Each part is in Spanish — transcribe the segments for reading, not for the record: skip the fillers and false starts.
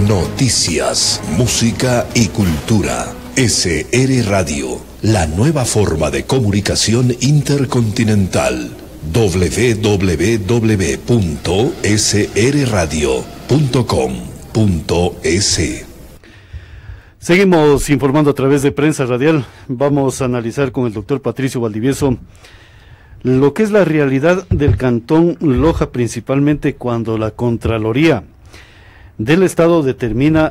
Noticias, música y cultura. SR Radio, la nueva forma de comunicación intercontinental. www.srradio.com.es. Seguimos informando a través de Prensa Radial. Vamos a analizar con el doctor Patricio Valdivieso lo que es la realidad del Cantón Loja, principalmente cuando la Contraloría del Estado determina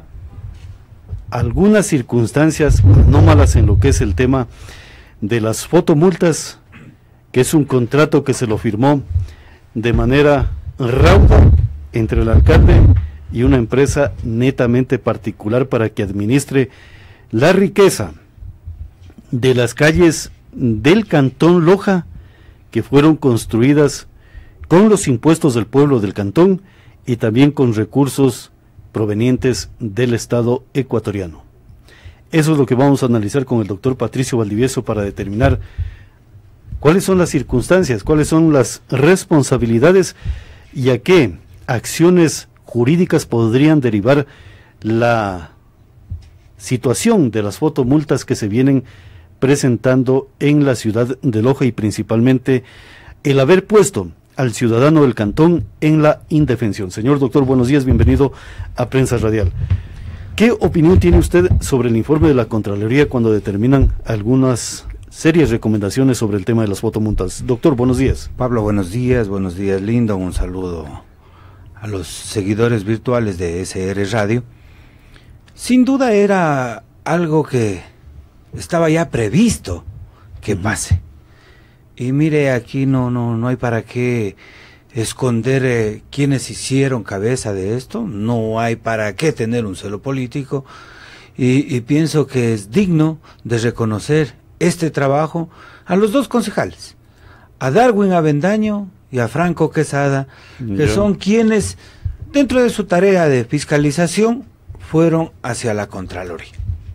algunas circunstancias anómalas en lo que es el tema de las fotomultas, que es un contrato que se lo firmó de manera rauda entre el alcalde y una empresa netamente particular para que administre la riqueza de las calles del Cantón Loja, que fueron construidas con los impuestos del pueblo del cantón y también con recursos provenientes del Estado ecuatoriano. Eso es lo que vamos a analizar con el doctor Patricio Valdivieso para determinar cuáles son las circunstancias, cuáles son las responsabilidades y a qué acciones jurídicas podrían derivar la situación de las fotomultas que se vienen presentando en la ciudad de Loja, y principalmente el haber puesto al ciudadano del cantón en la indefensión. Señor doctor, buenos días, bienvenido a Prensa Radial. ¿Qué opinión tiene usted sobre el informe de la Contraloría cuando determinan algunas serias recomendaciones sobre el tema de las fotomultas? Doctor, buenos días. Pablo, buenos días Lindo, un saludo a los seguidores virtuales de SR Radio. Sin duda era algo que estaba ya previsto que pase. Y mire, aquí no hay para qué esconder quiénes hicieron cabeza de esto, no hay para qué tener un celo político, y pienso que es digno de reconocer este trabajo a los dos concejales, a Darwin Avendaño y a Franco Quesada, que son quienes, dentro de su tarea de fiscalización, fueron hacia la Contraloría.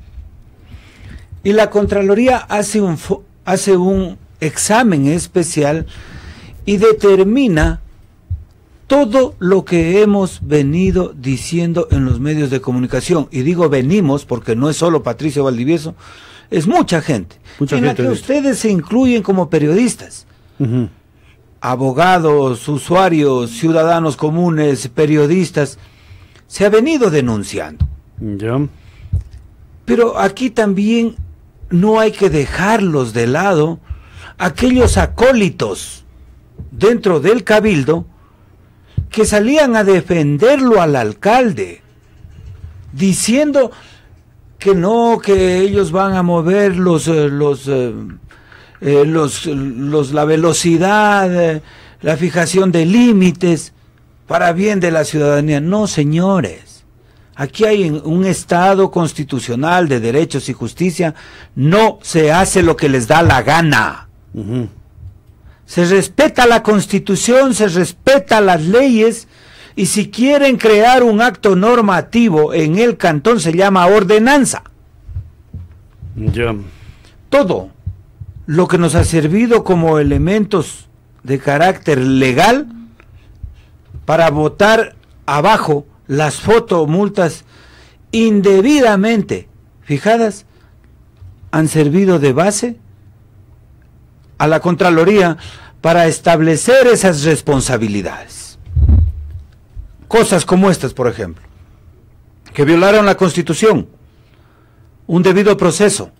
Y la Contraloría hace un examen especial y determina todo lo que hemos venido diciendo en los medios de comunicación. Y digo venimos porque no es solo Patricio Valdivieso, es mucha gente en la que ustedes se incluyen como periodistas. Abogados, usuarios, ciudadanos comunes, periodistas, se ha venido denunciando. Pero aquí también no hay que dejarlos de lado aquellos acólitos dentro del cabildo que salían a defenderlo al alcalde, diciendo que no, que ellos van a mover la velocidad, la fijación de límites para bien de la ciudadanía. No, señores. Aquí hay un Estado constitucional de derechos y justicia, no se hace lo que les da la gana. Se respeta la Constitución, se respeta las leyes, y si quieren crear un acto normativo en el cantón se llama ordenanza. Todo lo que nos ha servido como elementos de carácter legal para botar abajo las fotomultas indebidamente fijadas han servido de base a la Contraloría para establecer esas responsabilidades. Cosas como estas, por ejemplo, que violaron la Constitución, un debido proceso,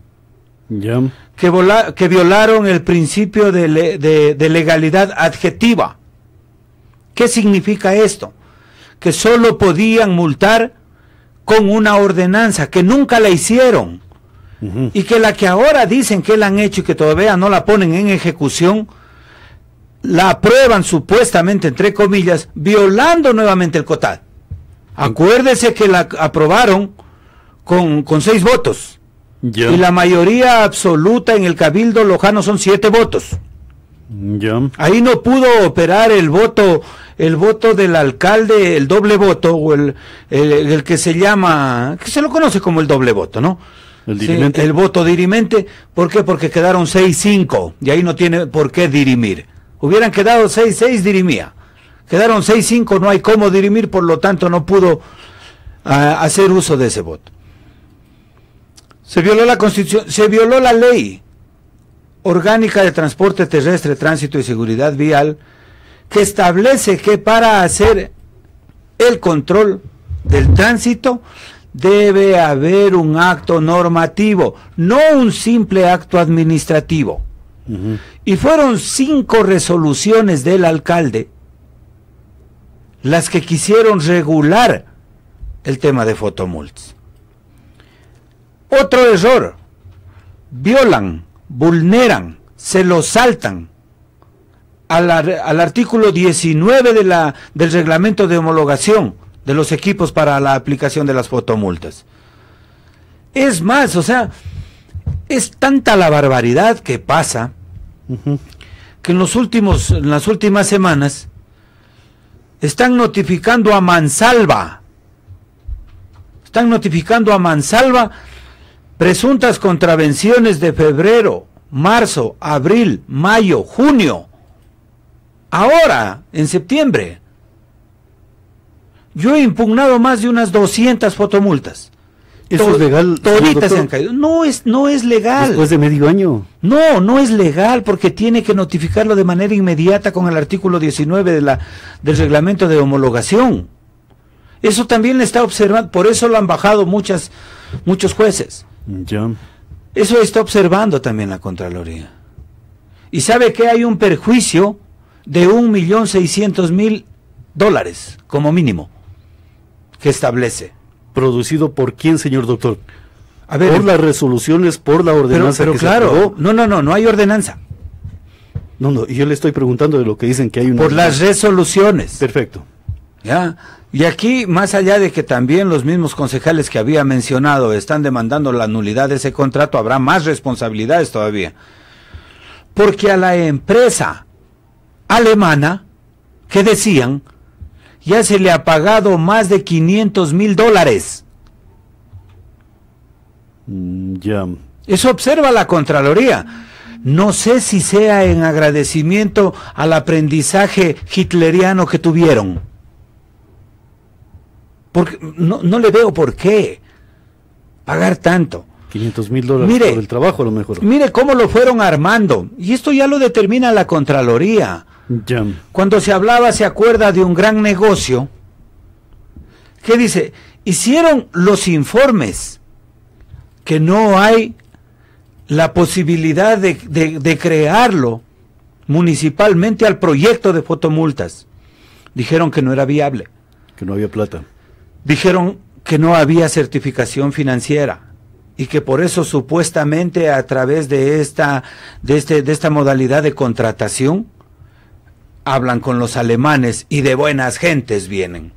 que violaron el principio de legalidad adjetiva. ¿Qué significa esto? Que solo podían multar con una ordenanza, que nunca la hicieron, y que la que ahora dicen que la han hecho y que todavía no la ponen en ejecución, la aprueban supuestamente, entre comillas, violando nuevamente el COTAD. Acuérdese que la aprobaron con 6 votos, y la mayoría absoluta en el Cabildo Lojano son 7 votos. Ahí no pudo operar el voto del alcalde, el doble voto, o el que se llama, que se lo conoce como el doble voto, ¿no? El voto dirimente. ¿Por qué? Porque quedaron 6-5, y ahí no tiene por qué dirimir. Hubieran quedado 6-6, dirimía. Quedaron 6-5, no hay cómo dirimir, por lo tanto no pudo a hacer uso de ese voto. Se violó la Constitución, se violó la ley orgánica de transporte terrestre, tránsito y seguridad vial, que establece que para hacer el control del tránsito debe haber un acto normativo, no un simple acto administrativo. Y fueron 5 resoluciones del alcalde las que quisieron regular el tema de fotomultas. Otro error: violan, vulneran, se lo saltan al artículo 19 del reglamento de homologación de los equipos para la aplicación de las fotomultas. Es más, o sea, es tanta la barbaridad que pasa que en las últimas semanas están notificando a mansalva presuntas contravenciones de febrero, marzo, abril, mayo, junio. Ahora, en septiembre, yo he impugnado más de unas 200 fotomultas. ¿Eso es legal? Toditas se han caído. No es legal. Después de medio año. No es legal, porque tiene que notificarlo de manera inmediata con el artículo 19 del reglamento de homologación. Eso también le está observando, por eso lo han bajado muchos jueces. Ya. Eso está observando también la Contraloría. Y sabe que hay un perjuicio de $1.600.000 como mínimo que establece. ¿Producido por quién, señor doctor? A ver, por las resoluciones, por la ordenanza. Pero que claro, se aprobó. no hay ordenanza. No, yo le estoy preguntando de lo que dicen que hay una... Por las resoluciones. Perfecto. ¿Ya? Y aquí, más allá de que también los mismos concejales que había mencionado están demandando la nulidad de ese contrato, habrá más responsabilidades todavía. Porque a la empresa alemana, que decían, ya se le ha pagado más de $500.000. Ya. Eso observa la Contraloría. No sé si sea en agradecimiento al aprendizaje hitleriano que tuvieron. Porque no le veo por qué pagar tanto. $500.000 Mire, por el trabajo a lo mejor. Mire cómo lo fueron armando. Y esto ya lo determina la Contraloría. Ya. Cuando se hablaba, se acuerda de un gran negocio. ¿Qué dice? Hicieron los informes que no hay la posibilidad de crearlo municipalmente al proyecto de fotomultas. Dijeron que no era viable. Que no había plata. Dijeron que no había certificación financiera y que por eso supuestamente a través de esta modalidad de contratación hablan con los alemanes y de buenas gentes vienen.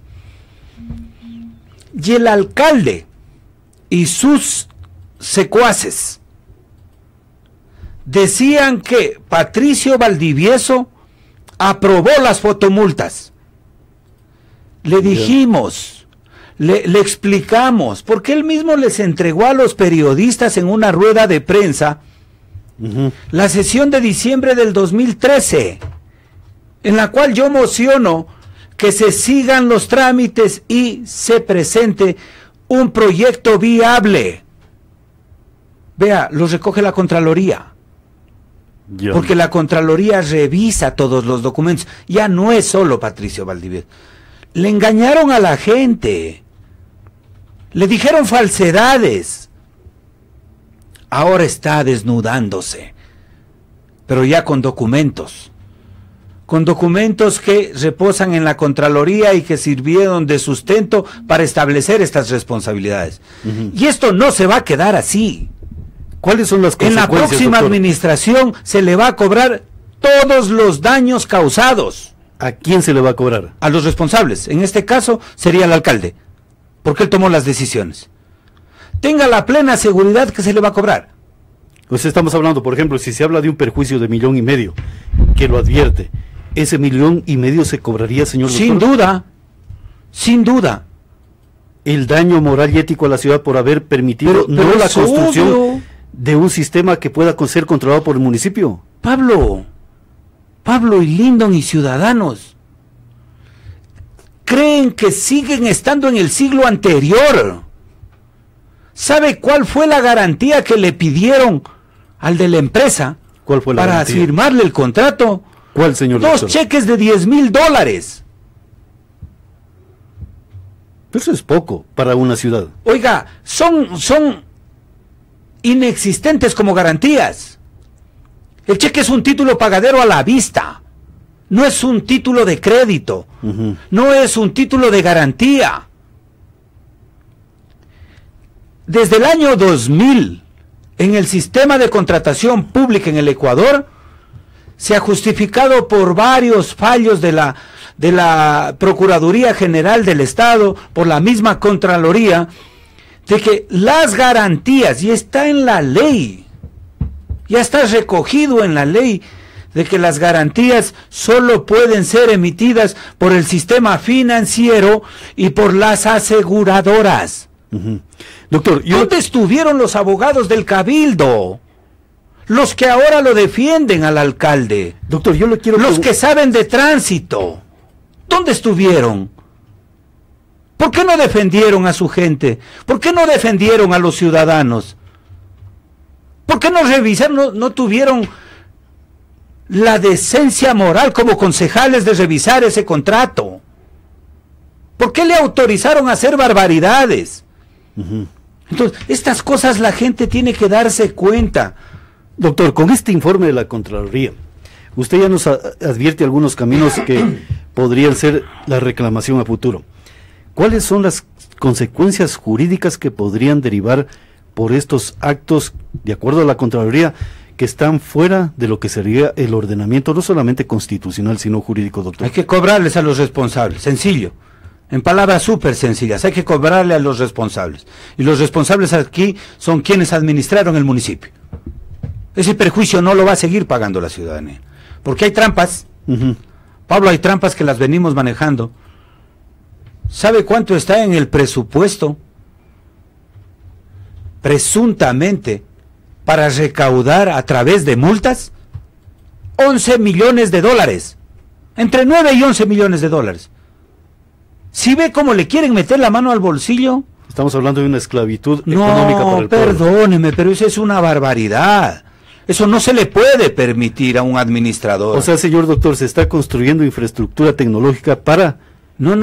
Y el alcalde y sus secuaces decían que Patricio Valdivieso aprobó las fotomultas. Le dijimos, le explicamos, porque él mismo les entregó a los periodistas en una rueda de prensa la sesión de diciembre del 2013, en la cual yo mociono que se sigan los trámites y se presente un proyecto viable. Vea, los recoge la Contraloría. Porque la Contraloría revisa todos los documentos. Ya no es solo Patricio Valdivieso. Le engañaron a la gente. Le dijeron falsedades. Ahora está desnudándose. Pero ya con documentos. Con documentos que reposan en la Contraloría y que sirvieron de sustento para establecer estas responsabilidades. Y esto no se va a quedar así. ¿Cuáles son las consecuencias, en la próxima doctor? Administración se le va a cobrar todos los daños causados. ¿A quién se le va a cobrar? A los responsables. En este caso sería el alcalde, porque él tomó las decisiones. Tenga la plena seguridad que se le va a cobrar. Pues estamos hablando, por ejemplo, si se habla de un perjuicio de $1.500.000, que lo advierte, ¿ese $1.500.000 se cobraría, señor doctor? Sin duda, sin duda. El daño moral y ético a la ciudad por haber permitido pero la es construcción obvio. De un sistema que pueda ser controlado por el municipio. Pablo y Lindon y ciudadanos, creen que siguen estando en el siglo anterior. ¿Sabe cuál fue la garantía que le pidieron al de la empresa? ¿Cuál fue la para garantía? firmarle el contrato? ¿Cuál, señor 2 doctor? cheques de $10,000. Eso es poco para una ciudad. Oiga, son inexistentes como garantías. El cheque es un título pagadero a la vista. No es un título de crédito. No es un título de garantía. Desde el año 2000, en el sistema de contratación pública en el Ecuador, se ha justificado por varios fallos de la Procuraduría General del Estado, por la misma Contraloría, de que las garantías, y está en la ley, ya está recogido en la ley, de que las garantías solo pueden ser emitidas por el sistema financiero y por las aseguradoras. Doctor, ¿Dónde estuvieron los abogados del Cabildo? Los que ahora lo defienden al alcalde. Doctor, yo le quiero... Los que saben de tránsito. ¿Dónde estuvieron? ¿Por qué no defendieron a su gente? ¿Por qué no defendieron a los ciudadanos? ¿Por qué no revisaron, no tuvieron la decencia moral como concejales de revisar ese contrato? ¿Por qué le autorizaron a hacer barbaridades? Entonces, estas cosas la gente tiene que darse cuenta. Doctor, con este informe de la Contraloría, usted ya nos advierte algunos caminos que podrían ser la reclamación a futuro. ¿Cuáles son las consecuencias jurídicas que podrían derivar por estos actos, de acuerdo a la Contraloría, que están fuera de lo que sería el ordenamiento, no solamente constitucional, sino jurídico, doctor? Hay que cobrarles a los responsables, sencillo. En palabras súper sencillas, hay que cobrarle a los responsables. Y los responsables aquí son quienes administraron el municipio. Ese perjuicio no lo va a seguir pagando la ciudadanía. Porque hay trampas. Pablo, hay trampas que las venimos manejando. ¿Sabe cuánto está en el presupuesto? Presuntamente, para recaudar a través de multas, $11 millones. Entre 9 y 11 millones de dólares. ¿Sí ve cómo le quieren meter la mano al bolsillo? Estamos hablando de una esclavitud económica para el pueblo. No, perdóneme, pero eso es una barbaridad. Eso no se le puede permitir a un administrador. O sea, señor doctor, se está construyendo infraestructura tecnológica para... No.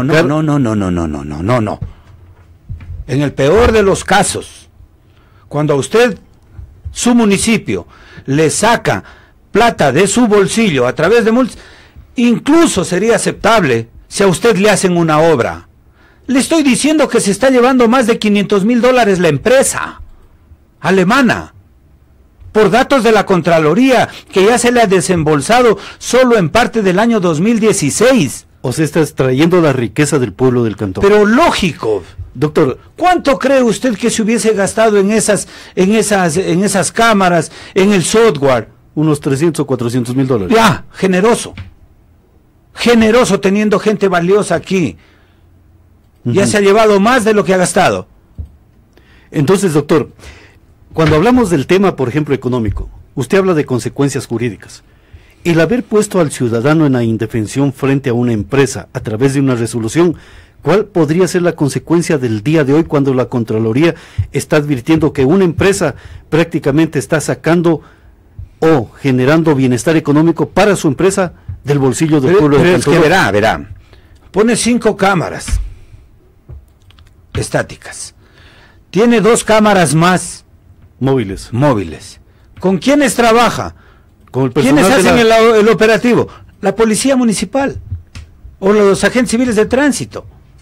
En el peor de los casos, cuando a usted, su municipio, le saca plata de su bolsillo a través de multas, incluso sería aceptable si a usted le hacen una obra. Le estoy diciendo que se está llevando más de $500,000 la empresa alemana, por datos de la Contraloría, que ya se le ha desembolsado solo en parte del año 2016. O sea, está extrayendo la riqueza del pueblo del cantón. Pero lógico. Doctor, ¿cuánto cree usted que se hubiese gastado en esas cámaras, en el software? Unos 300 o 400 mil dólares. Ya, generoso. Generoso, teniendo gente valiosa aquí. Ya se ha llevado más de lo que ha gastado. Entonces, doctor, cuando hablamos del tema, por ejemplo, económico, usted habla de consecuencias jurídicas. El haber puesto al ciudadano en la indefensión frente a una empresa a través de una resolución, ¿cuál podría ser la consecuencia del día de hoy cuando la Contraloría está advirtiendo que una empresa prácticamente está sacando o generando bienestar económico para su empresa del bolsillo del pueblo del cantón? Es que verá. Pone 5 cámaras estáticas. Tiene 2 cámaras más móviles. ¿Con quiénes trabaja? Con el personal. ¿Quiénes hacen el operativo? La policía municipal o los agentes civiles de tránsito.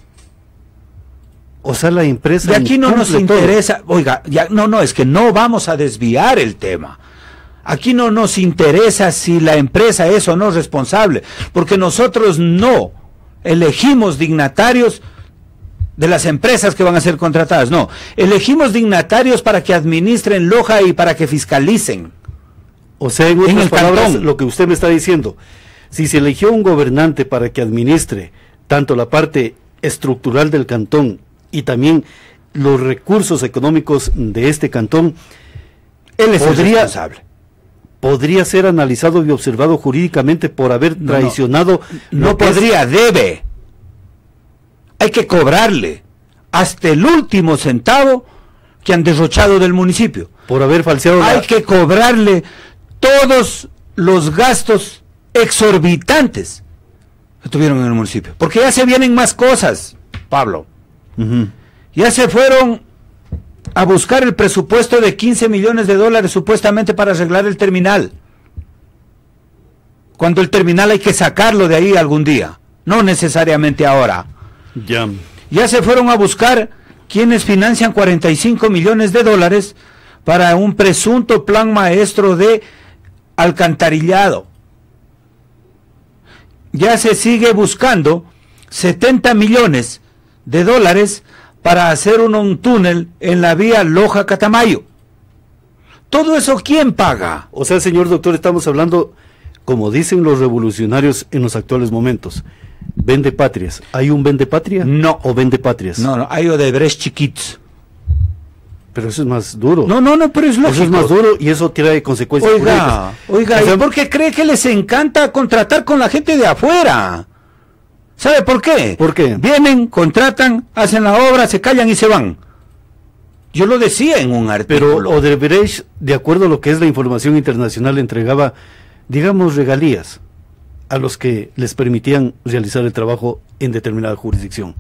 O sea, la empresa... De aquí no nos interesa... Oiga, es que no vamos a desviar el tema. Aquí no nos interesa si la empresa es o no responsable, porque nosotros no elegimos dignatarios de las empresas que van a ser contratadas, no. Elegimos dignatarios para que administren Loja y para que fiscalicen. O sea, en otras palabras, lo que usted me está diciendo, si se eligió un gobernante para que administre tanto la parte estructural del cantón y también los recursos económicos de este cantón, él es el responsable. Podría ser analizado y observado jurídicamente por haber traicionado... No podría, debe. hay que cobrarle hasta el último centavo que han derrochado del municipio. Por haber falseado Hay que cobrarle todos los gastos exorbitantes que tuvieron en el municipio. Porque ya se vienen más cosas, Pablo. Ya se fueron a buscar el presupuesto de 15 millones de dólares supuestamente para arreglar el terminal. Cuando el terminal hay que sacarlo de ahí algún día, no necesariamente ahora. Ya se fueron a buscar quienes financian 45 millones de dólares para un presunto plan maestro de alcantarillado. Ya se sigue buscando 70 millones de dólares para hacer un túnel en la vía Loja-Catamayo. ¿Todo eso quién paga? O sea, señor doctor, estamos hablando, como dicen los revolucionarios en los actuales momentos, vende patrias. ¿Hay un vende patria? No. ¿O vende patrias? No, hay Odebrecht chiquitos. Pero eso es más duro. No, pero es lógico. Eso es más duro y eso trae consecuencias políticas. Oiga, ¿y por qué cree que les encanta contratar con la gente de afuera? ¿Sabe por qué? ¿Por qué? Vienen, contratan, hacen la obra, se callan y se van. Yo lo decía en un artículo. Pero Odebrecht, de acuerdo a lo que es la información internacional, entregaba, digamos, regalías a los que les permitían realizar el trabajo en determinada jurisdicción.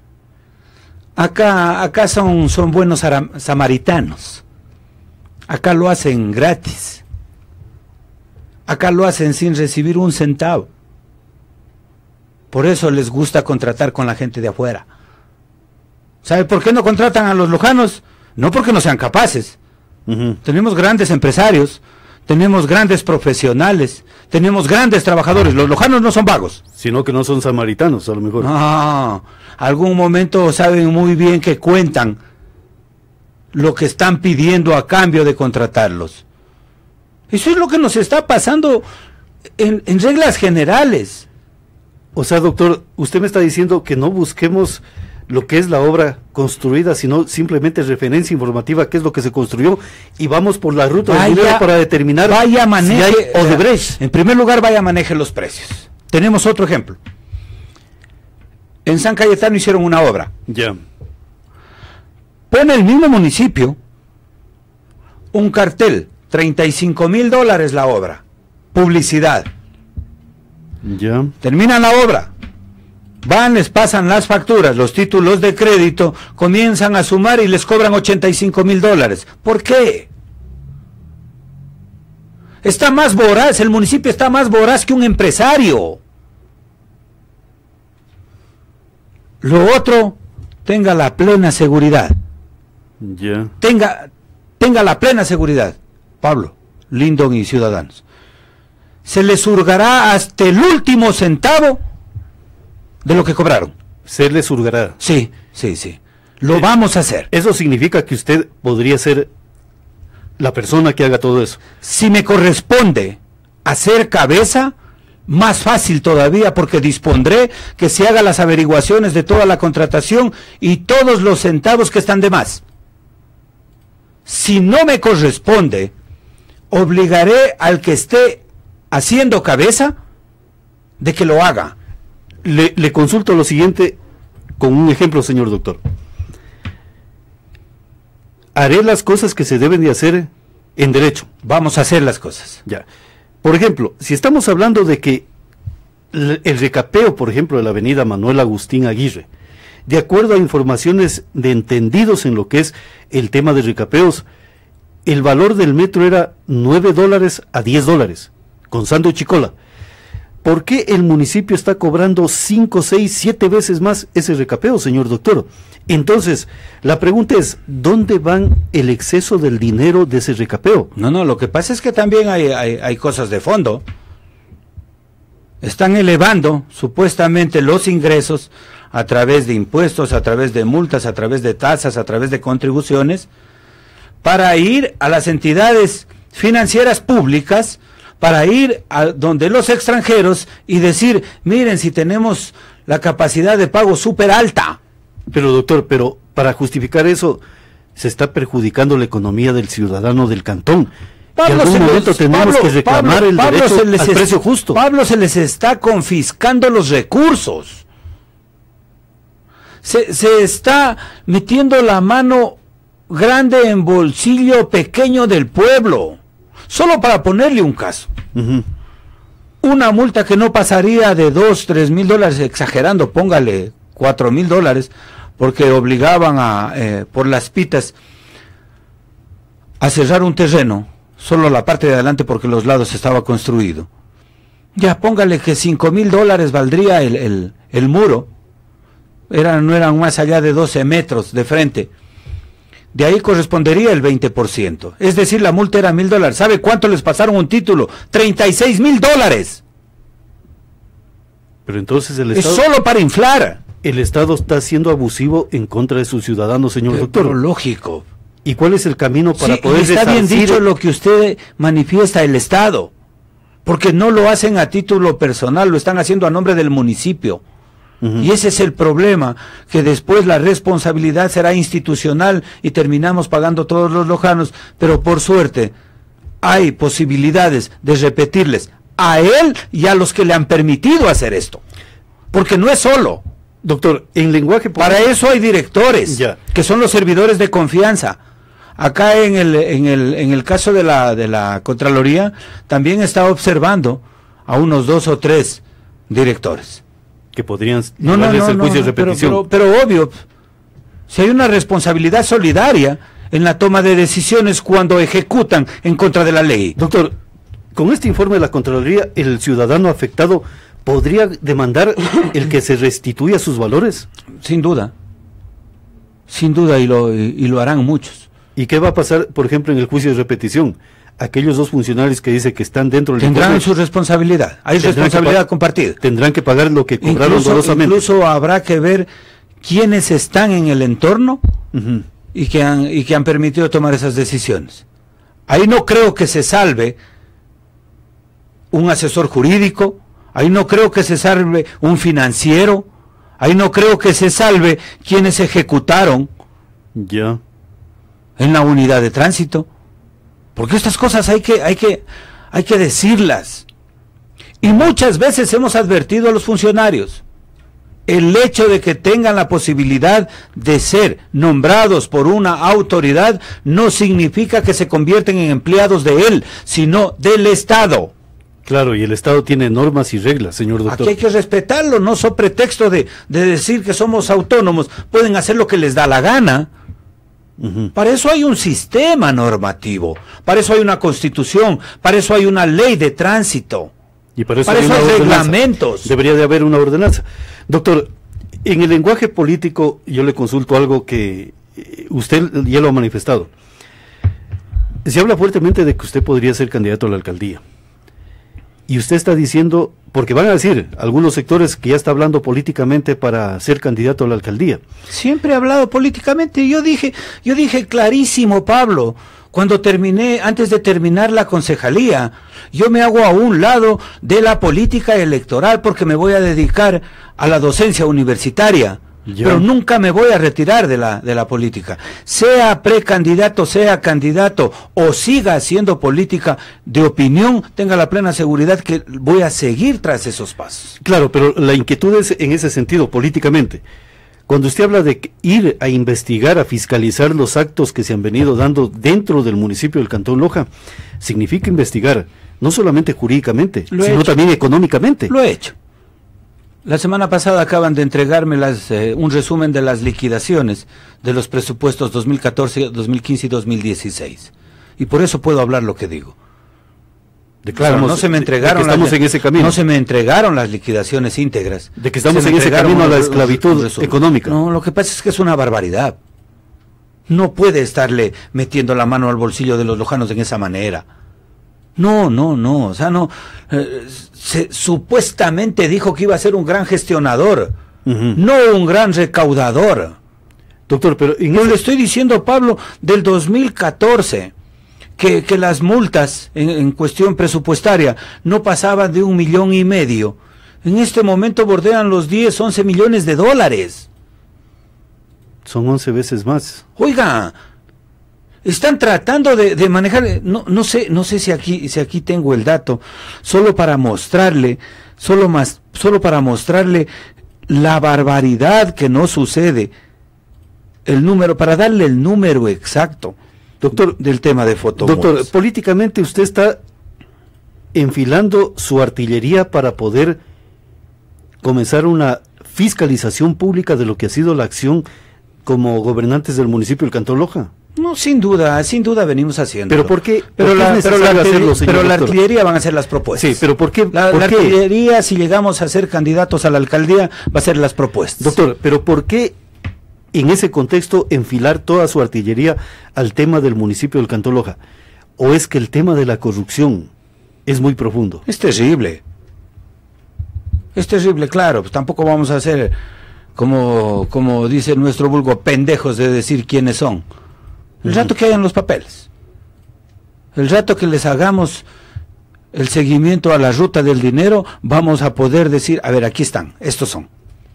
Acá son buenos samaritanos. Acá lo hacen gratis. Acá lo hacen sin recibir un centavo. Por eso les gusta contratar con la gente de afuera. ¿Sabe por qué no contratan a los lojanos? No porque no sean capaces. Tenemos grandes empresarios, tenemos grandes profesionales, tenemos grandes trabajadores. Los lojanos no son vagos. Sino que no son samaritanos, a lo mejor. No, algún momento saben muy bien que cuentan lo que están pidiendo a cambio de contratarlos. Eso es lo que nos está pasando en reglas generales. O sea, doctor, usted me está diciendo que no busquemos lo que es la obra construida, sino simplemente referencia informativa, qué es lo que se construyó, y vamos por la ruta del dinero para determinar si hay Odebrecht. En primer lugar, maneje los precios. Tenemos otro ejemplo. En San Cayetano hicieron una obra. Ya. Pone el mismo municipio un cartel, $35,000 la obra, publicidad. Ya. Terminan la obra, van, les pasan las facturas, los títulos de crédito, comienzan a sumar y les cobran $85,000. ¿Por qué? Está más voraz, el municipio está más voraz que un empresario. Lo otro, tenga la plena seguridad. Ya. Tenga la plena seguridad, Pablo, Lindon y ciudadanos. Se les hurgará hasta el último centavo de lo que cobraron. Se les hurgará. Sí. Lo vamos a hacer. Eso significa que usted podría ser la persona que haga todo eso. Si me corresponde hacer cabeza, más fácil todavía, porque dispondré que se hagan las averiguaciones de toda la contratación y todos los centavos que están de más. Si no me corresponde, obligaré al que esté haciendo cabeza de que lo haga. Le consulto lo siguiente con un ejemplo, señor doctor. Haré las cosas que se deben de hacer en derecho. Vamos a hacer las cosas. Ya. Por ejemplo, si estamos hablando de que el recapeo, por ejemplo, de la avenida Manuel Agustín Aguirre, de acuerdo a informaciones de entendidos en lo que es el tema de recapeos, el valor del metro era $9 a $10, con sándwich y cola. ¿Por qué el municipio está cobrando 5, 6, 7 veces más ese recapeo, señor doctor? Entonces, la pregunta es, ¿dónde van el exceso del dinero de ese recapeo? No, lo que pasa es que también hay cosas de fondo. Están elevando supuestamente los ingresos a través de impuestos, a través de multas, a través de tasas, a través de contribuciones, para ir a las entidades financieras públicas, para ir a donde los extranjeros y decir, miren, si tenemos la capacidad de pago súper alta. Pero doctor, para justificar eso, se está perjudicando la economía del ciudadano del cantón. En algún momento tenemos que reclamar el derecho al precio justo. Pablo, se les está confiscando los recursos. se está metiendo la mano grande en bolsillo pequeño del pueblo. Solo para ponerle un caso. Una multa que no pasaría de 2-3 mil dólares, exagerando, póngale 4 mil dólares, porque obligaban por las pitas a cerrar un terreno, solo la parte de adelante porque los lados estaba construido. Ya póngale que 5 mil dólares valdría el muro, no eran más allá de 12 metros de frente. De ahí correspondería el 20%. Es decir, la multa era 1.000 dólares. ¿Sabe cuánto les pasaron un título? 36 mil dólares. Pero entonces el Estado... Es solo para inflar. El Estado está siendo abusivo en contra de sus ciudadanos, señor doctor. Pero lógico. ¿Y cuál es el camino para poder está bien dicho lo que usted manifiesta, el Estado. Porque no lo hacen a título personal, lo están haciendo a nombre del municipio. Y ese es el problema, que después la responsabilidad será institucional y terminamos pagando todos los lojanos, pero por suerte hay posibilidades de repetirles a él y a los que le han permitido hacer esto, porque no es solo. Doctor, en lenguaje... Para eso hay directores, que son los servidores de confianza. Acá en el caso de la Contraloría, también está observando a unos 2 o 3 directores. Que podrían llevarles el juicio de repetición. Pero obvio, si hay una responsabilidad solidaria en la toma de decisiones cuando ejecutan en contra de la ley. Doctor, con este informe de la Contraloría, ¿el ciudadano afectado podría demandar el que se restituya sus valores? Sin duda, y lo harán muchos. ¿Y qué va a pasar, por ejemplo, en el juicio de repetición? Aquellos 2 funcionarios que dice que están dentro del tendrán informe, su responsabilidad, hay responsabilidad compartida. Tendrán que pagar lo que cobraron dolosamente. Incluso habrá que ver quiénes están en el entorno y que han permitido tomar esas decisiones. Ahí no creo que se salve un asesor jurídico, ahí no creo que se salve un financiero, ahí no creo que se salve quienes ejecutaron en la unidad de tránsito. Porque estas cosas hay que decirlas. Y muchas veces hemos advertido a los funcionarios. El hecho de que tengan la posibilidad de ser nombrados por una autoridad no significa que se convierten en empleados de él, sino del Estado. Claro, y el Estado tiene normas y reglas, señor doctor. Aquí hay que respetarlo, no so pretexto de decir que somos autónomos, pueden hacer lo que les da la gana. Para eso hay un sistema normativo, para eso hay una constitución, para eso hay una ley de tránsito, y para eso hay reglamentos. Debería de haber una ordenanza. Doctor, en el lenguaje político yo le consulto algo que usted ya lo ha manifestado. Se habla fuertemente de que usted podría ser candidato a la alcaldía. Y usted está diciendo, porque van a decir algunos sectores que ya está hablando políticamente para ser candidato a la alcaldía. Siempre he hablado políticamente, yo dije clarísimo, Pablo, antes de terminar la concejalía, yo me hago a un lado de la política electoral porque me voy a dedicar a la docencia universitaria. Pero nunca me voy a retirar de la política. Sea precandidato, sea candidato o siga haciendo política de opinión, tenga la plena seguridad que voy a seguir tras esos pasos. Claro, pero la inquietud es en ese sentido, políticamente. Cuando usted habla de ir a investigar, a fiscalizar los actos que se han venido dando dentro del municipio del Cantón Loja, significa investigar, no solamente jurídicamente, sino también económicamente. Lo he hecho. La semana pasada acaban de entregarme un resumen de las liquidaciones de los presupuestos 2014, 2015 y 2016. Y por eso puedo hablar lo que digo. Claro, no se me entregaron en ese camino. No se me entregaron las liquidaciones íntegras. De que estamos en ese camino a la esclavitud económica. No, lo que pasa es que es una barbaridad. No puede estarle metiendo la mano al bolsillo de los lojanos en esa manera. No, o sea, no, supuestamente dijo que iba a ser un gran gestionador, no un gran recaudador. Doctor, pero le estoy diciendo, Pablo, del 2014, que las multas en cuestión presupuestaria no pasaban de 1,5 millones. En este momento bordean los 10, 11 millones de dólares. Son 11 veces más. Oiga, están tratando de manejar, no sé si aquí tengo el dato, solo para mostrarle la barbaridad que no sucede. El número, para darle el número exacto, doctor, del tema de fotomuras. Doctor, políticamente usted está enfilando su artillería para poder comenzar una fiscalización pública de lo que ha sido la acción como gobernantes del municipio del Cantón Loja. No, sin duda venimos haciendo. Pero ¿por qué? Pero la la artillería van a ser las propuestas. Sí, pero ¿por qué? La artillería, si llegamos a ser candidatos a la alcaldía, va a ser las propuestas. Doctor, pero ¿por qué en ese contexto enfilar toda su artillería al tema del municipio del Cantón Loja? ¿O es que el tema de la corrupción es muy profundo? Es terrible. Es terrible, claro. Pues tampoco vamos a ser, como dice nuestro vulgo, pendejos de decir quiénes son. El rato que hayan los papeles, el rato que les hagamos el seguimiento a la ruta del dinero, vamos a poder decir, a ver, aquí están, estos son.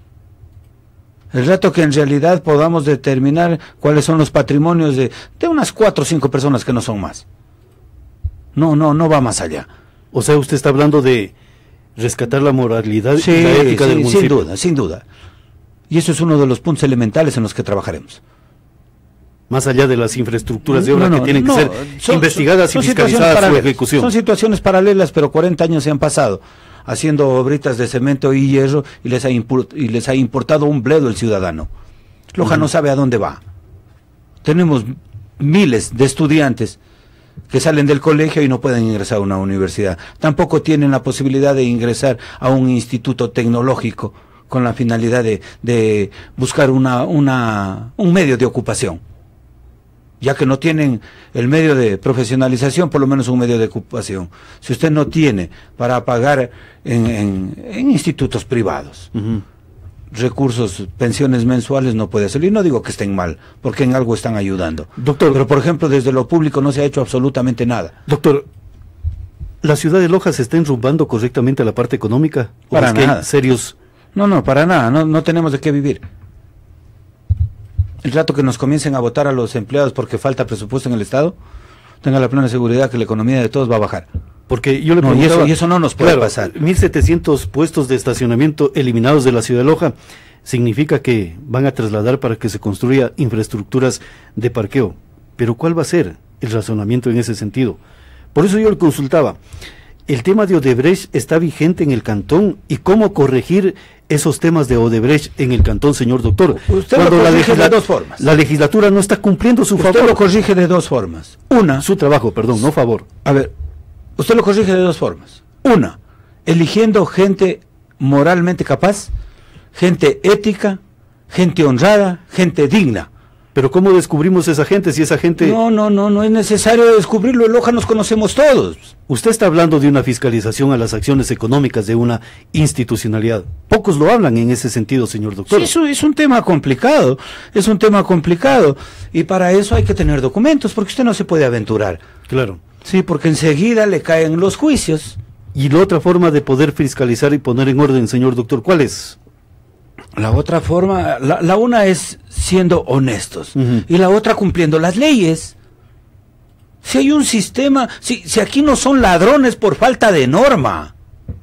El rato que en realidad podamos determinar cuáles son los patrimonios de unas 4 o 5 personas que no son más. No va más allá. O sea, usted está hablando de rescatar la moralidad y la ética del municipio. Sin duda. Y eso es uno de los puntos elementales en los que trabajaremos. Más allá de las infraestructuras de obra que tienen que ser investigadas y fiscalizadas su ejecución. Son situaciones paralelas, pero 40 años se han pasado haciendo obritas de cemento y hierro y les ha importado un bledo el ciudadano. Loja no sabe a dónde va. Tenemos miles de estudiantes que salen del colegio y no pueden ingresar a una universidad. Tampoco tienen la posibilidad de ingresar a un instituto tecnológico con la finalidad de buscar un medio de ocupación. Ya que no tienen el medio de profesionalización, por lo menos un medio de ocupación. Si usted no tiene para pagar en institutos privados, recursos, pensiones mensuales, no puede hacerlo. Y no digo que estén mal, porque en algo están ayudando. Doctor, pero por ejemplo, desde lo público no se ha hecho absolutamente nada. Doctor, ¿la ciudad de Loja se está enrumbando correctamente a la parte económica? Para nada. Serios? No, para nada. No tenemos de qué vivir. El rato que nos comiencen a votar a los empleados porque falta presupuesto en el Estado, tenga la plena seguridad que la economía de todos va a bajar. Porque yo le preguntaba, y eso no nos puede pasar. 1.700 puestos de estacionamiento eliminados de la ciudad de Loja, significa que van a trasladar para que se construya infraestructuras de parqueo. Pero ¿cuál va a ser el razonamiento en ese sentido? Por eso yo le consultaba, ¿el tema de Odebrecht está vigente en el cantón? ¿Y cómo corregir esos temas de Odebrecht en el cantón, señor doctor? Usted lo corrige de dos formas. La legislatura no está cumpliendo su favor. Usted lo corrige de dos formas. Una, su trabajo, perdón, no favor. A ver, usted lo corrige de dos formas. Una, eligiendo gente moralmente capaz, gente ética, gente honrada, gente digna. Pero ¿cómo descubrimos esa gente si esa gente...? No es necesario descubrirlo, en Loja nos conocemos todos. Usted está hablando de una fiscalización a las acciones económicas de una institucionalidad. Pocos lo hablan en ese sentido, señor doctor. Sí, eso es un tema complicado, y para eso hay que tener documentos, porque usted no se puede aventurar. Claro. Sí, porque enseguida le caen los juicios. ¿Y la otra forma de poder fiscalizar y poner en orden, señor doctor, cuál es? La otra forma, la una es siendo honestos, y la otra cumpliendo las leyes. Si hay un sistema, si aquí no son ladrones por falta de norma,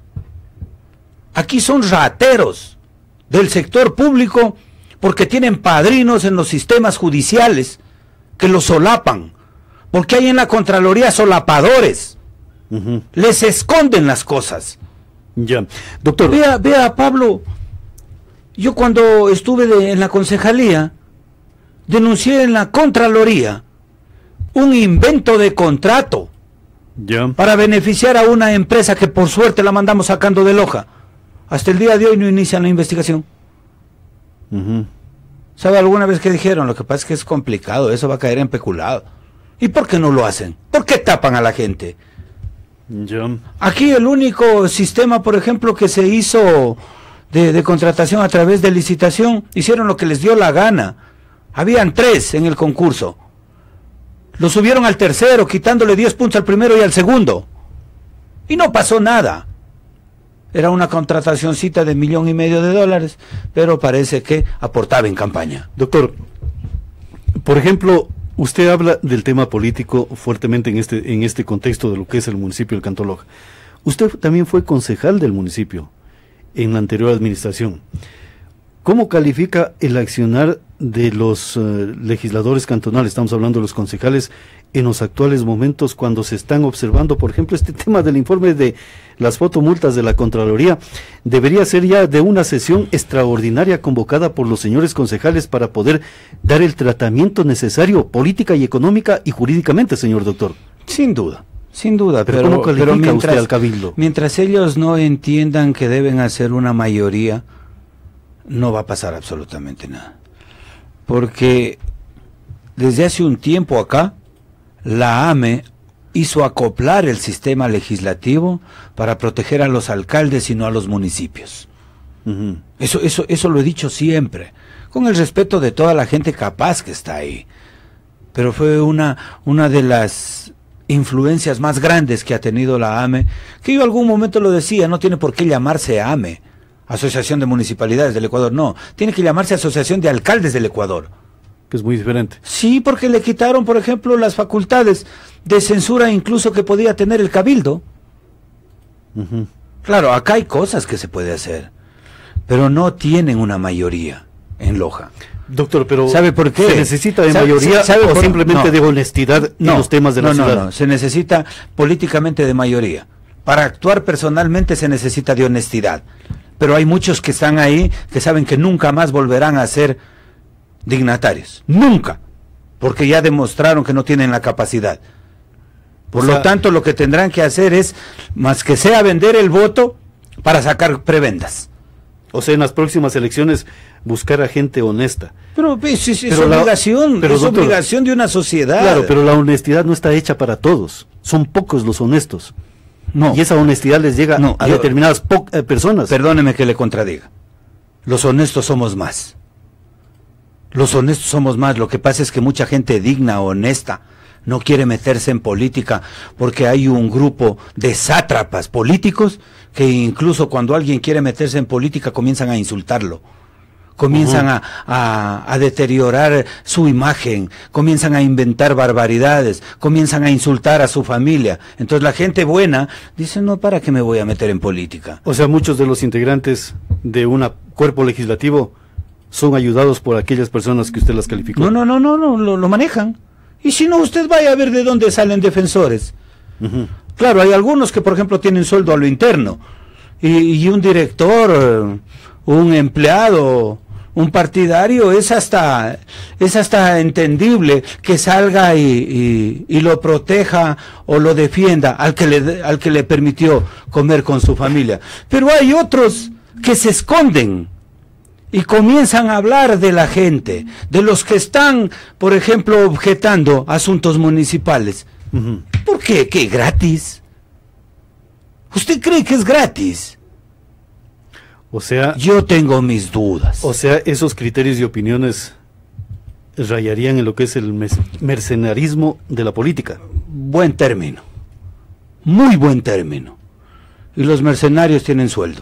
aquí son rateros del sector público porque tienen padrinos en los sistemas judiciales que los solapan, porque hay en la Contraloría solapadores, les esconden las cosas. Ya, doctor. Vea, Pablo. Yo cuando estuve en la concejalía, denuncié en la Contraloría un invento de contrato para beneficiar a una empresa que por suerte la mandamos sacando de Loja. Hasta el día de hoy no inician la investigación. ¿Sabe alguna vez que dijeron? Lo que pasa es que es complicado, eso va a caer en peculado. ¿Y por qué no lo hacen? ¿Por qué tapan a la gente? Aquí el único sistema, por ejemplo, que se hizo... De contratación a través de licitación, hicieron lo que les dio la gana. Habían 3 en el concurso. Lo subieron al tercero, quitándole 10 puntos al primero y al segundo. Y no pasó nada. Era una contratacioncita de $1,5 millones, pero parece que aportaba en campaña. Doctor, por ejemplo, usted habla del tema político fuertemente en este contexto de lo que es el municipio del Cantón Loja. Usted también fue concejal del municipio en la anterior administración. ¿cómo califica el accionar de los legisladores cantonales, estamos hablando de los concejales, en los actuales momentos cuando se están observando, por ejemplo, este tema del informe de las fotomultas de la Contraloría? Debería ser ya de una sesión extraordinaria convocada por los señores concejales para poder dar el tratamiento necesario política y económica y jurídicamente, señor doctor. Sin duda. Sin duda, pero ¿cómo califica usted al cabildo? Mientras ellos no entiendan que deben hacer una mayoría, no va a pasar absolutamente nada. Porque desde hace un tiempo acá, la AME hizo acoplar el sistema legislativo para proteger a los alcaldes y no a los municipios. Eso lo he dicho siempre, con el respeto de toda la gente capaz que está ahí. Pero fue una de las influencias más grandes que ha tenido la AME, que yo algún momento lo decía, no tiene por qué llamarse AME, Asociación de Municipalidades del Ecuador, no, tiene que llamarse Asociación de Alcaldes del Ecuador. Que es muy diferente. Sí, porque le quitaron, por ejemplo, las facultades de censura incluso que podía tener el cabildo. Claro, acá hay cosas que se puede hacer, pero no tienen una mayoría en Loja. Doctor, pero ¿sabe por qué? ¿Se necesita de mayoría o simplemente de honestidad en los temas de la ciudad? No, se necesita políticamente de mayoría. Para actuar personalmente se necesita de honestidad. Pero hay muchos que están ahí que saben que nunca más volverán a ser dignatarios. Nunca. Porque ya demostraron que no tienen la capacidad. Por lo tanto, lo que tendrán que hacer es, más que sea vender el voto, para sacar prebendas. O sea, en las próximas elecciones buscar a gente honesta. Pero es obligación, doctor, obligación de una sociedad. Claro, pero la honestidad no está hecha para todos. Son pocos los honestos. No. Y esa honestidad les llega a determinadas personas. Perdóneme que le contradiga. Los honestos somos más. Los honestos somos más. Lo que pasa es que mucha gente digna, honesta, no quiere meterse en política porque hay un grupo de sátrapas políticos que incluso cuando alguien quiere meterse en política comienzan a insultarlo. Comienzan a deteriorar su imagen, comienzan a inventar barbaridades, comienzan a insultar a su familia. Entonces la gente buena dice, no, ¿para qué me voy a meter en política? O sea, muchos de los integrantes de un cuerpo legislativo son ayudados por aquellas personas que usted las calificó. No, lo manejan. Y si no, usted vaya a ver de dónde salen defensores. Claro, hay algunos que, por ejemplo, tienen sueldo a lo interno. Y un director, un empleado, un partidario, es hasta entendible que salga y lo proteja o lo defienda al que le permitió comer con su familia. Pero hay otros que se esconden y comienzan a hablar de la gente, de los que están, por ejemplo, objetando asuntos municipales. ¿Por qué? ¿Qué? ¿Gratis? ¿Usted cree que es gratis? O sea, yo tengo mis dudas. O sea, esos criterios y opiniones rayarían en lo que es el mercenarismo de la política. Buen término. Muy buen término. Y los mercenarios tienen sueldo.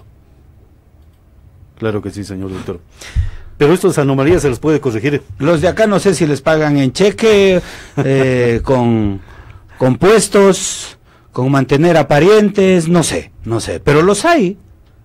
Claro que sí, señor doctor. Pero estas anomalías se las puede corregir. Los de acá no sé si les pagan en cheque, con puestos, con mantener a parientes, no sé. Pero los hay.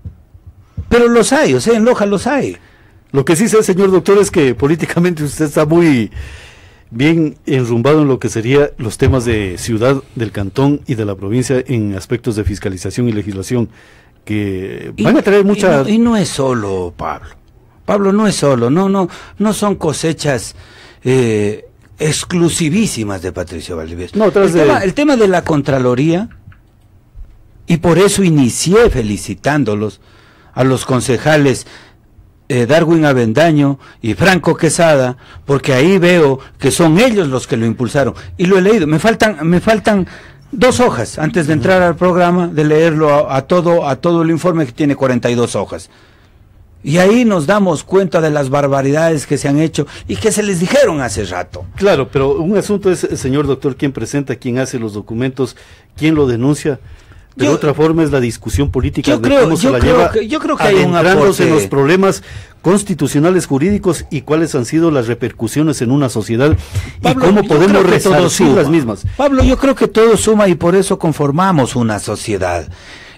O sea, en Loja los hay. Lo que sí sé, señor doctor, es que políticamente usted está muy bien enrumbado en lo que serían los temas de ciudad, del cantón y de la provincia en aspectos de fiscalización y legislación, que van a traer mucha... Y no es solo, Pablo. Pablo, no es solo. No son cosechas exclusivísimas de Patricio Valdivieso. No, el tema de la Contraloría, y por eso inicié felicitándolos a los concejales Darwin Avendaño y Franco Quesada, porque ahí veo que son ellos los que lo impulsaron. Y lo he leído. Me faltan 2 hojas antes de entrar al programa, de leerlo a todo el informe, que tiene 42 hojas. Y ahí nos damos cuenta de las barbaridades que se han hecho y que se les dijeron hace rato. Claro, pero un asunto es, señor doctor, quién presenta, quién hace los documentos, quién lo denuncia. De otra forma es la discusón política de cómo se la lleva, yo creo que hay un aporte en los problemas constitucionales jurídicos y cuáles han sido las repercusiones en una sociedad, Pablo, y cómo podemos resarcir las mismas. Pablo, yo creo que todo suma y por eso conformamos una sociedad.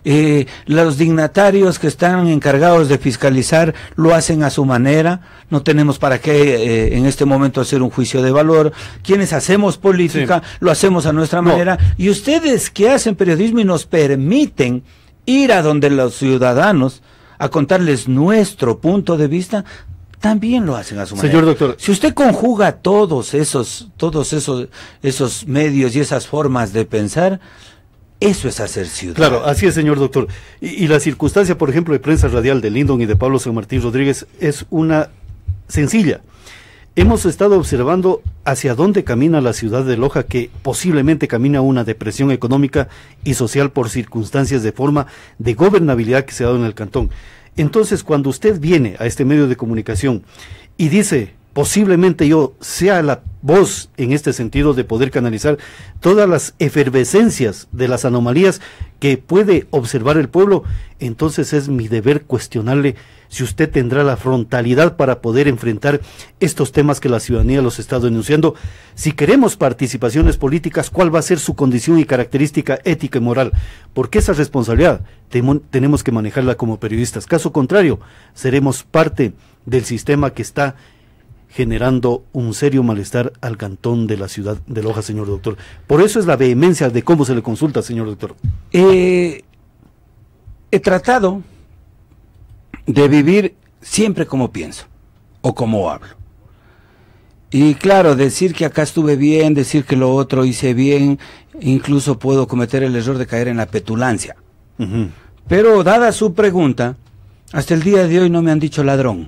Los dignatarios que están encargados de fiscalizar lo hacen a su manera, no tenemos para qué en este momento hacer un juicio de valor. Quienes hacemos política, lo hacemos a nuestra manera, y ustedes que hacen periodismo y nos permiten ir a donde los ciudadanos a contarles nuestro punto de vista, también lo hacen a su manera. Señor doctor, si usted conjuga todos esos medios y esas formas de pensar, eso es hacer ciudad. Claro, así es, señor doctor. Y la circunstancia, por ejemplo, de Prensa Radial de Lindon y de Pablo San Martín Rodríguez es una sencilla. Hemos estado observando hacia dónde camina la ciudad de Loja, que posiblemente camina a una depresión económica y social por circunstancias de forma de gobernabilidad que se ha dado en el cantón. Entonces, cuando usted viene a este medio de comunicación y dice, posiblemente yo sea la voz en este sentido de poder canalizar todas las efervescencias de las anomalías que puede observar el pueblo, entonces es mi deber cuestionarle si usted tendrá la frontalidad para poder enfrentar estos temas que la ciudadanía los está denunciando. Si queremos participaciones políticas, ¿cuál va a ser su condición y característica ética y moral? Porque esa responsabilidad tenemos que manejarla como periodistas. Caso contrario, seremos parte del sistema que está generando un serio malestar al cantón de la ciudad de Loja, señor doctor. Por eso es la vehemencia de cómo se le consulta, señor doctor. He tratado de vivir siempre como pienso o como hablo. Y claro, decir que acá estuve bien, decir que lo otro hice bien, incluso puedo cometer el error de caer en la petulancia. Pero dada su pregunta, hasta el día de hoy no me han dicho ladrón.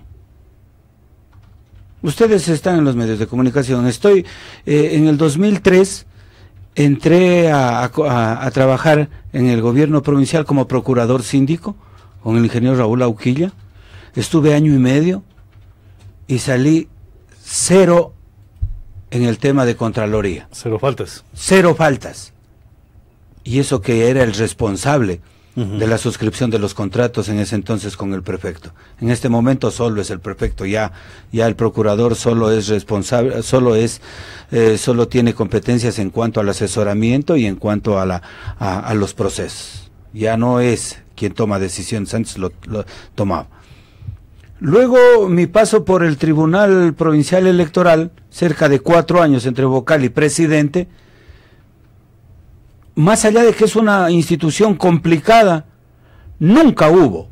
Ustedes están en los medios de comunicación. Estoy en el 2003, entré a trabajar en el gobierno provincial como procurador síndico con el ingeniero Raúl Auquilla. Estuve 1 año y medio y salí 0 en el tema de Contraloría. 0 faltas. 0 faltas. Y eso que era el responsable de la suscripción de los contratos en ese entonces con el prefecto. En este momento solo es el prefecto, ya el procurador solo es responsable, solo tiene competencias en cuanto al asesoramiento y en cuanto a los procesos. Ya no es quien toma decisiones, antes lo tomaba. Luego mi paso por el Tribunal Provincial Electoral, cerca de 4 años entre vocal y presidente, más allá de que es una institución complicada, nunca hubo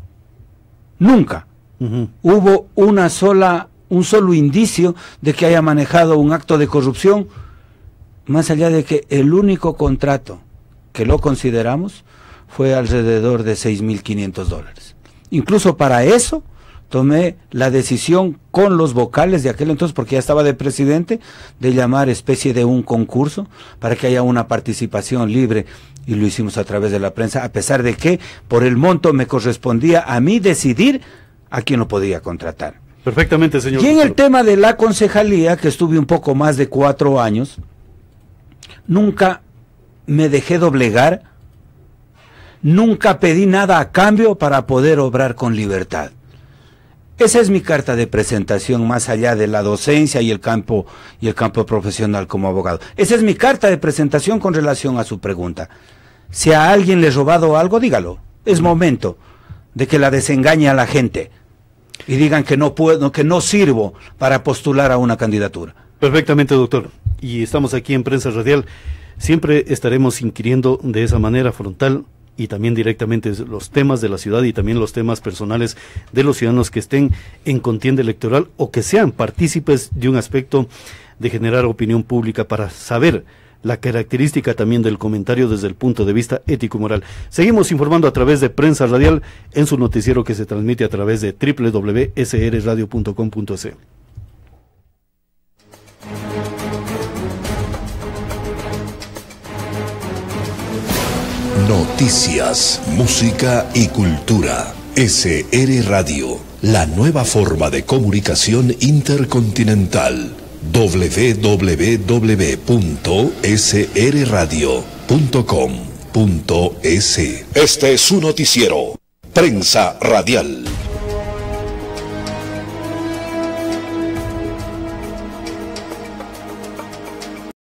un solo indicio de que haya manejado un acto de corrupción, más allá de que el único contrato que lo consideramos fue alrededor de $6.500. Incluso para eso tomé la decisión con los vocales de aquel entonces, porque ya estaba de presidente, de llamar especie de un concurso para que haya una participación libre, y lo hicimos a través de la prensa, a pesar de que por el monto me correspondía a mí decidir a quién lo podía contratar. Perfectamente, señor. Y en el tema de la concejalía, que estuve un poco más de 4 años, nunca me dejé doblegar, nunca pedí nada a cambio para poder obrar con libertad. Esa es mi carta de presentación, más allá de la docencia y el campo profesional como abogado. Esa es mi carta de presentación con relación a su pregunta. Si a alguien le he robado algo, dígalo. Es momento de que la desengañe a la gente y digan que no puedo, que no sirvo para postular a una candidatura. Perfectamente, doctor. Y estamos aquí en Prensa Radial. Siempre estaremos inquiriendo de esa manera frontal y también directamente los temas de la ciudad y también los temas personales de los ciudadanos que estén en contienda electoral o que sean partícipes de un aspecto de generar opinión pública para saber la característica también del comentario desde el punto de vista ético-moral. Seguimos informando a través de Prensa Radial en su noticiero que se transmite a través de www.srradio.com.es. Noticias, música y cultura. SR Radio, la nueva forma de comunicación intercontinental. www.srradio.com.es. Este es su noticiero. Prensa Radial.